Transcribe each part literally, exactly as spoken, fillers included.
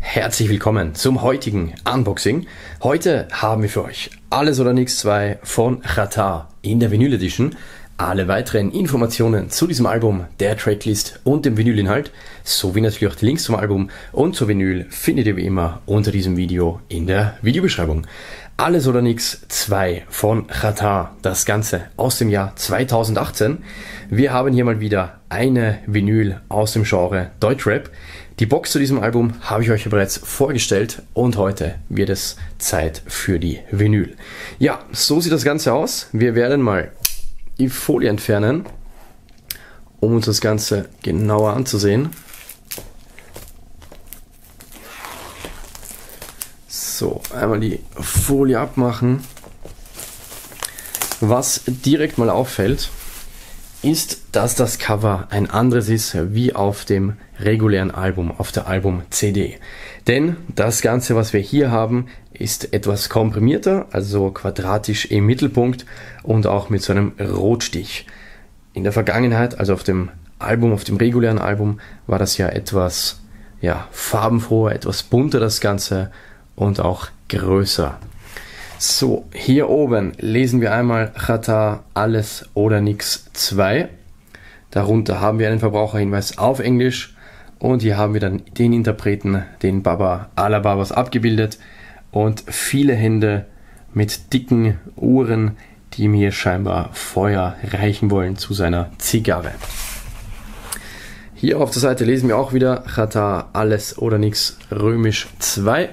Herzlich willkommen zum heutigen Unboxing. Heute haben wir für euch Alles oder Nix zwei von Xatar in der Vinyl Edition. Alle weiteren Informationen zu diesem Album, der Tracklist und dem Vinylinhalt, sowie natürlich auch die Links zum Album und zur Vinyl findet ihr wie immer unter diesem Video in der Videobeschreibung. Alles oder Nix zwei von Xatar, das Ganze aus dem Jahr zweitausendachtzehn. Wir haben hier mal wieder eine Vinyl aus dem Genre Deutschrap. Die Box zu diesem Album habe ich euch ja bereits vorgestellt und heute wird es Zeit für die Vinyl. Ja, so sieht das Ganze aus. Wir werden mal die Folie entfernen, um uns das Ganze genauer anzusehen. So, einmal die Folie abmachen. Was direkt mal auffällt, ist, dass das Cover ein anderes ist wie auf dem regulären Album, auf der Album-C D. Denn das Ganze, was wir hier haben, ist etwas komprimierter, also quadratisch im Mittelpunkt und auch mit so einem Rotstich. In der Vergangenheit, also auf dem Album, auf dem regulären Album, war das ja etwas ja, farbenfroher, etwas bunter das Ganze und auch größer. So, hier oben lesen wir einmal Xatar Alles oder Nix zwei. Darunter haben wir einen Verbraucherhinweis auf Englisch und hier haben wir dann den Interpreten, den Baba Alababas abgebildet und viele Hände mit dicken Uhren, die ihm hier scheinbar Feuer reichen wollen zu seiner Zigarre. Hier auf der Seite lesen wir auch wieder Xatar Alles oder Nix Römisch zwei.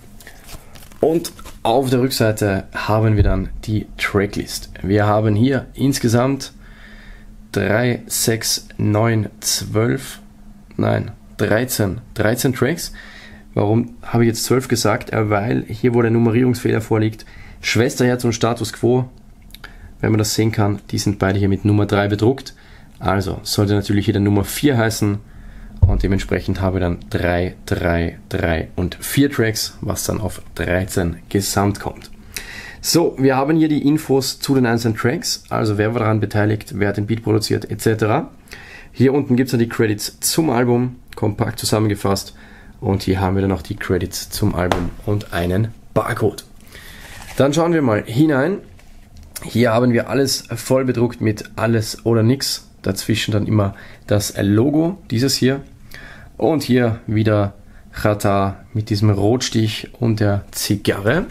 Und auf der Rückseite haben wir dann die Tracklist. Wir haben hier insgesamt drei, sechs, neun, zwölf, nein, dreizehn, dreizehn Tracks. Warum habe ich jetzt zwölf gesagt? Weil hier, wo der Nummerierungsfehler vorliegt, Schwesterherz und Status Quo, wenn man das sehen kann, die sind beide hier mit Nummer drei bedruckt. Also sollte natürlich jeder Nummer vier heißen. Und dementsprechend habe ich dann drei, drei, drei und vier Tracks, was dann auf dreizehn gesamt kommt. So, wir haben hier die Infos zu den einzelnen Tracks, also wer war daran beteiligt, wer hat den Beat produziert et cetera. Hier unten gibt es dann die Credits zum Album, kompakt zusammengefasst. Und hier haben wir dann auch die Credits zum Album und einen Barcode. Dann schauen wir mal hinein. Hier haben wir alles voll bedruckt mit Alles oder Nix. Dazwischen dann immer das Logo, dieses hier. Und hier wieder Xatar mit diesem Rotstich und der Zigarre.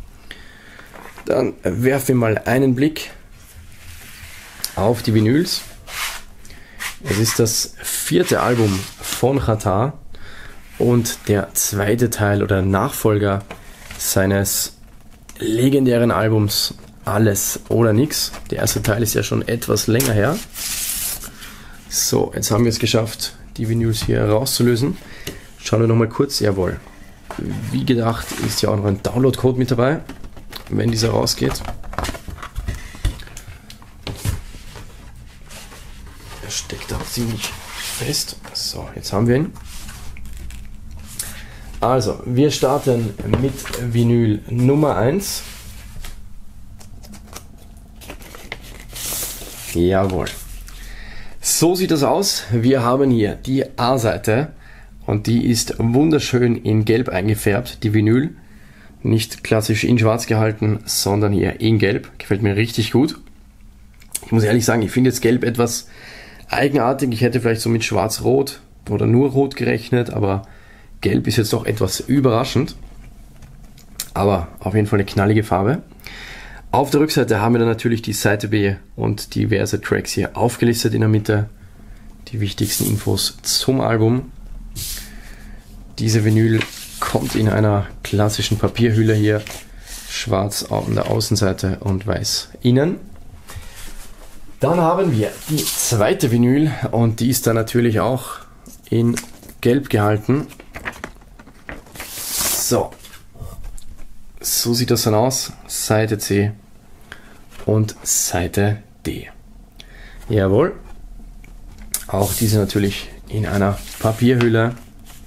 Dann werfen wir mal einen Blick auf die Vinyls. Es ist das vierte Album von Xatar und der zweite Teil oder Nachfolger seines legendären Albums Alles oder Nix. Der erste Teil ist ja schon etwas länger her. So, jetzt haben wir es geschafft, die Vinyls hier rauszulösen. Schauen wir nochmal kurz, jawohl. Wie gedacht ist ja auch noch ein Download-Code mit dabei, wenn dieser rausgeht. Er steckt auch ziemlich fest. So, jetzt haben wir ihn. Also, wir starten mit Vinyl Nummer eins. Jawohl. So sieht das aus. Wir haben hier die A-Seite und die ist wunderschön in Gelb eingefärbt, die Vinyl. Nicht klassisch in Schwarz gehalten, sondern hier in Gelb. Gefällt mir richtig gut. Ich muss ehrlich sagen, ich finde jetzt Gelb etwas eigenartig. Ich hätte vielleicht so mit Schwarz-Rot oder nur Rot gerechnet, aber Gelb ist jetzt doch etwas überraschend. Aber auf jeden Fall eine knallige Farbe. Auf der Rückseite haben wir dann natürlich die Seite B und diverse Tracks hier aufgelistet in der Mitte. Die wichtigsten Infos zum Album. Diese Vinyl kommt in einer klassischen Papierhülle hier. Schwarz an der Außenseite und weiß innen. Dann haben wir die zweite Vinyl und die ist dann natürlich auch in Gelb gehalten. So. So sieht das dann aus. Seite C und Seite D. Jawohl. Auch diese natürlich in einer Papierhülle.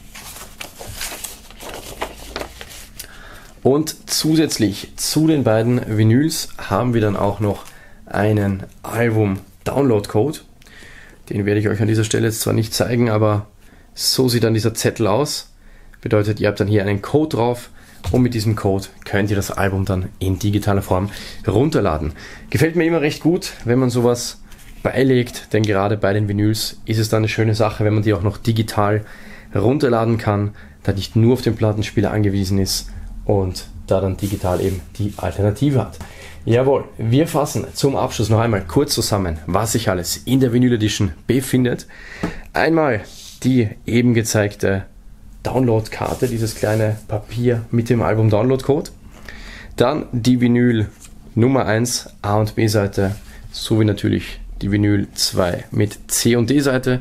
Und zusätzlich zu den beiden Vinyls haben wir dann auch noch einen Album-Download-Code. Den werde ich euch an dieser Stelle jetzt zwar nicht zeigen, aber so sieht dann dieser Zettel aus. Bedeutet, ihr habt dann hier einen Code drauf und mit diesem Code könnt ihr das Album dann in digitaler Form runterladen. Gefällt mir immer recht gut, wenn man sowas beilegt, denn gerade bei den Vinyls ist es dann eine schöne Sache, wenn man die auch noch digital runterladen kann, da nicht nur auf den Plattenspieler angewiesen ist und da dann digital eben die Alternative hat. Jawohl, wir fassen zum Abschluss noch einmal kurz zusammen, was sich alles in der Vinyl Edition befindet. Einmal die eben gezeigte Download-Karte, dieses kleine Papier mit dem Album-Download-Code. Dann die Vinyl Nummer eins, A- und B-Seite, sowie natürlich die Vinyl zwei mit C- und D-Seite.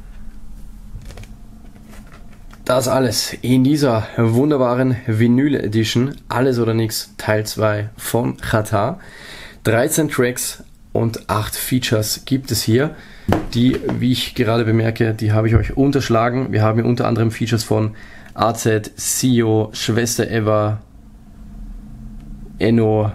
Das alles in dieser wunderbaren Vinyl Edition, Alles oder Nix Teil zwei von Xatar. dreizehn Tracks und acht Features gibt es hier. Die, wie ich gerade bemerke, die habe ich euch unterschlagen. Wir haben hier unter anderem Features von A Z, Sio, Schwester Eva, Enno,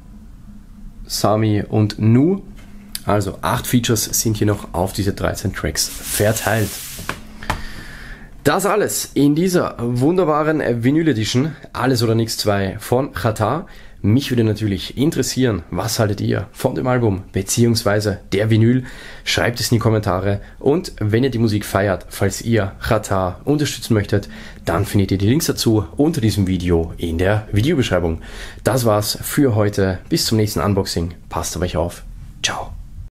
Sami und Nu. Also acht Features sind hier noch auf diese dreizehn Tracks verteilt. Das alles in dieser wunderbaren Vinyl Edition, Alles oder Nix zwei von Xatar. Mich würde natürlich interessieren, was haltet ihr von dem Album bzw. der Vinyl? Schreibt es in die Kommentare und wenn ihr die Musik feiert, falls ihr Xatar unterstützen möchtet, dann findet ihr die Links dazu unter diesem Video in der Videobeschreibung. Das war's für heute. Bis zum nächsten Unboxing. Passt auf euch auf. Ciao.